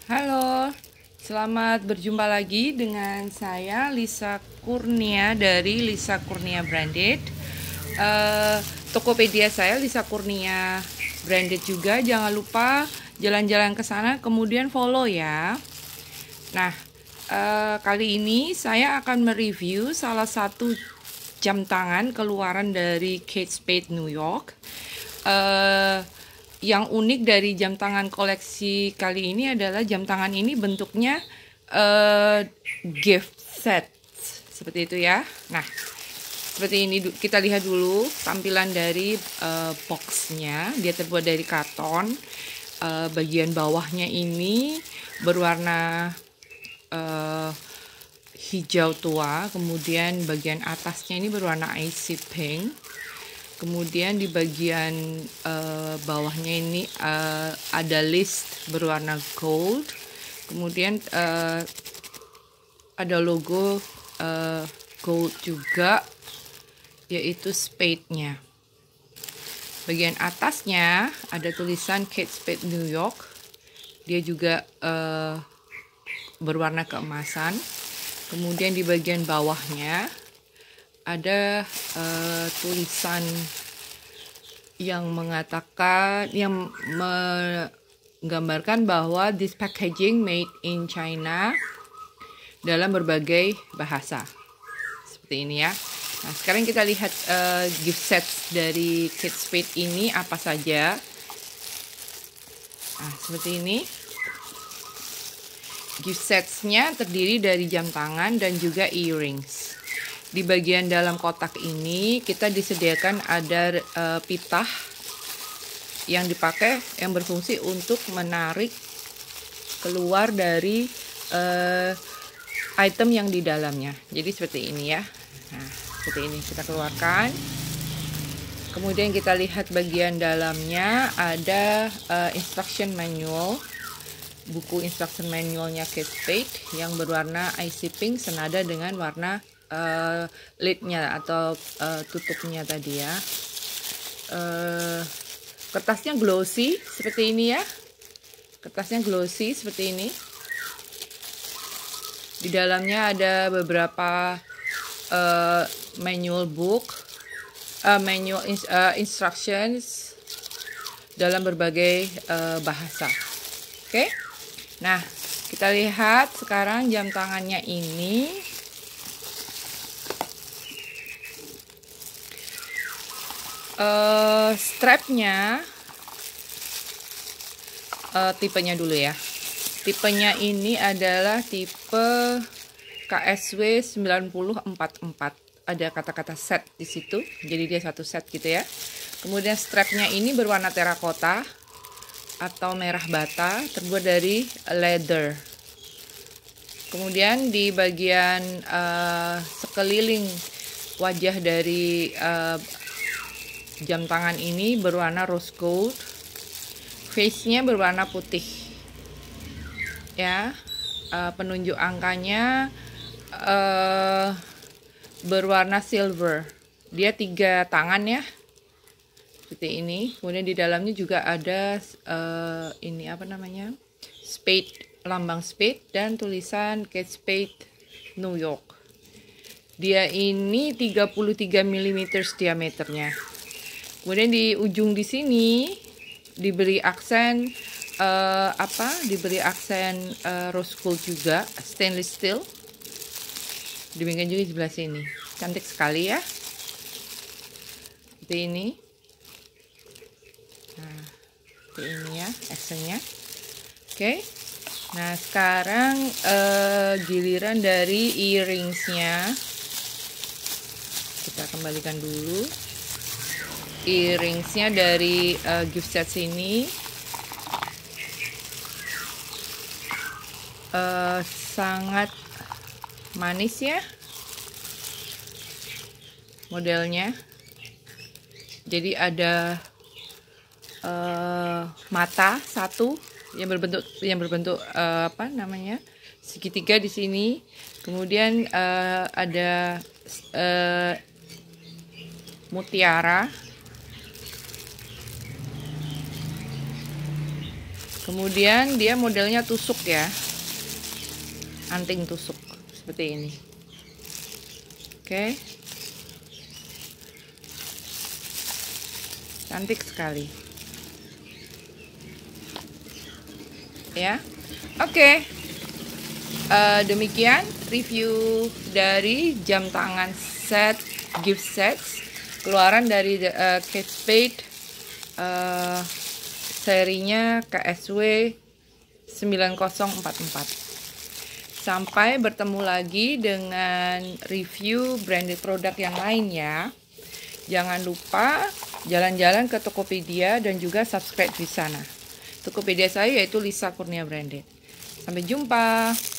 Halo, selamat berjumpa lagi dengan saya Lisa Kurnia dari Lisa Kurnia Branded. Tokopedia saya Lisa Kurnia Branded juga. Jangan lupa jalan-jalan ke sana, kemudian follow ya. Nah, kali ini saya akan mereview salah satu jam tangan keluaran dari Kate Spade New York. Yang unik dari jam tangan koleksi kali ini adalah jam tangan ini bentuknya gift set seperti itu ya. Nah, seperti ini kita lihat dulu tampilan dari boxnya. Dia terbuat dari karton. Bagian bawahnya ini berwarna hijau tua, kemudian bagian atasnya ini berwarna icy pink. Kemudian di bagian bawahnya ini ada list berwarna gold. Kemudian ada logo gold juga, yaitu spade-nya. Bagian atasnya ada tulisan Kate Spade New York. Dia juga berwarna keemasan. Kemudian di bagian bawahnya ada tulisan yang mengatakan, yang menggambarkan bahwa this packaging made in China dalam berbagai bahasa. Seperti ini ya. Nah, sekarang kita lihat gift sets dari Kate Spade ini apa saja. Nah, seperti ini. Gift setsnya terdiri dari jam tangan dan juga earrings. Di bagian dalam kotak ini kita disediakan ada pitah yang dipakai, yang berfungsi untuk menarik keluar dari item yang di dalamnya. Jadi seperti ini ya. Nah, seperti ini kita keluarkan. Kemudian kita lihat bagian dalamnya ada instruction manual. Buku instruction manualnya Kate Spade yang berwarna icy pink senada dengan warna lidnya atau tutupnya tadi ya. Kertasnya glossy seperti ini ya. Kertasnya glossy seperti ini. Di dalamnya ada beberapa manual book, instructions dalam berbagai bahasa. Oke. Nah, kita lihat sekarang jam tangannya ini. Strapnya, tipenya dulu ya. Tipenya ini adalah tipe KSW 9044. Ada kata-kata set di situ, jadi dia satu set gitu ya. Kemudian strapnya ini berwarna terakota atau merah bata, terbuat dari leather. Kemudian di bagian sekeliling wajah dari jam tangan ini berwarna rose gold, face-nya berwarna putih ya. Penunjuk angkanya berwarna silver. Dia 3 tangan ya, seperti ini. Kemudian di dalamnya juga ada ini apa namanya, spade, lambang spade dan tulisan Kate Spade New York. Dia ini 33 mm diameternya. Kemudian di ujung di sini diberi aksen diberi aksen rose gold juga, stainless steel. Demikian juga di sebelah sini. Cantik sekali ya. Seperti ini. Nah, seperti ini ya aksennya. Oke. Nah, sekarang giliran dari earringsnya. Kita kembalikan dulu. Earringsnya dari gift set ini sangat manis ya modelnya. Jadi ada mata satu yang berbentuk apa namanya, segitiga di sini. Kemudian ada mutiara. Kemudian dia modelnya tusuk ya, anting tusuk seperti ini. Oke, cantik sekali ya. Oke, demikian review dari jam tangan set gift sets keluaran dari Kate Spade, serinya KSW 9044. Sampai bertemu lagi dengan review branded produk yang lain ya. Jangan lupa jalan-jalan ke Tokopedia dan juga subscribe di sana. Tokopedia saya yaitu Lisa Kurnia Branded. Sampai jumpa.